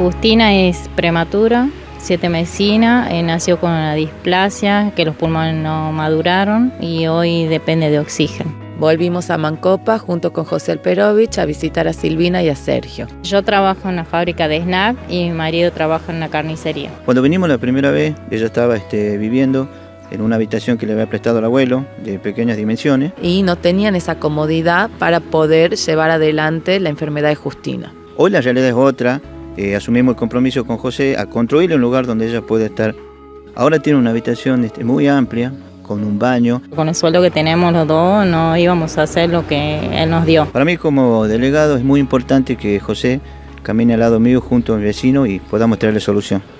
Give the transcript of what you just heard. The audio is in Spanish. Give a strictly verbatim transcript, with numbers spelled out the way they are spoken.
Justina es prematura, siete mesina, eh, nació con una displasia, que los pulmones no maduraron y hoy depende de oxígeno. Volvimos a Mancopa junto con José Alperovich a visitar a Silvina y a Sergio. Yo trabajo en la fábrica de snack y mi marido trabaja en la carnicería. Cuando vinimos la primera vez, ella estaba este, viviendo en una habitación que le había prestado el abuelo, de pequeñas dimensiones. Y no tenían esa comodidad para poder llevar adelante la enfermedad de Justina. Hoy la realidad es otra, eh, asumimos el compromiso con José a construirle un lugar donde ella pueda estar. Ahora tiene una habitación este, muy amplia, con un baño. Con el sueldo que tenemos los dos no íbamos a hacer lo que él nos dio. Para mí como delegado es muy importante que José camine al lado mío junto a mi vecino y podamos traerle solución.